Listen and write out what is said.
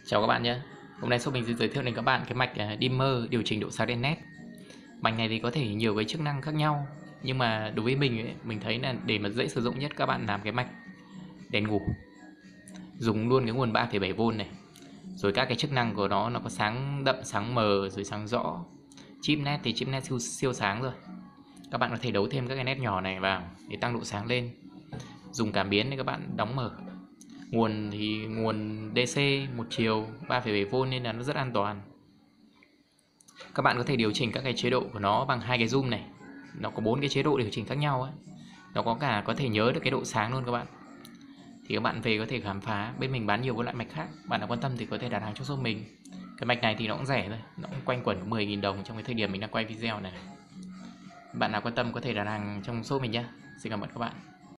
Chào các bạn nhé. Hôm nay shop mình sẽ giới thiệu đến các bạn cái mạch dimmer điều chỉnh độ sáng đèn nét. Mạch này thì có thể nhiều cái chức năng khác nhau, nhưng mà đối với mình ấy, mình thấy là để mà dễ sử dụng nhất các bạn làm cái mạch đèn ngủ. Dùng luôn cái nguồn 3,7V này. Rồi các cái chức năng của nó có sáng đậm, sáng mờ, rồi sáng rõ. Chip nét thì chip nét siêu sáng rồi. Các bạn có thể đấu thêm các cái nét nhỏ này vào để tăng độ sáng lên. Dùng cảm biến để các bạn đóng mở. Nguồn thì nguồn DC một chiều 3,7V nên là nó rất an toàn. Các bạn có thể điều chỉnh các cái chế độ của nó bằng hai cái zoom này. Nó có 4 cái chế độ điều chỉnh khác nhau ấy. Nó có thể nhớ được cái độ sáng luôn các bạn. Thì các bạn về có thể khám phá. Bên mình bán nhiều các loại mạch khác. Bạn nào quan tâm thì có thể đặt hàng cho shop mình. Cái mạch này thì nó cũng rẻ thôi, nó cũng quanh quẩn 10.000 đồng trong cái thời điểm mình đang quay video này. Bạn nào quan tâm có thể đặt hàng trong shop mình nhé. Xin cảm ơn các bạn.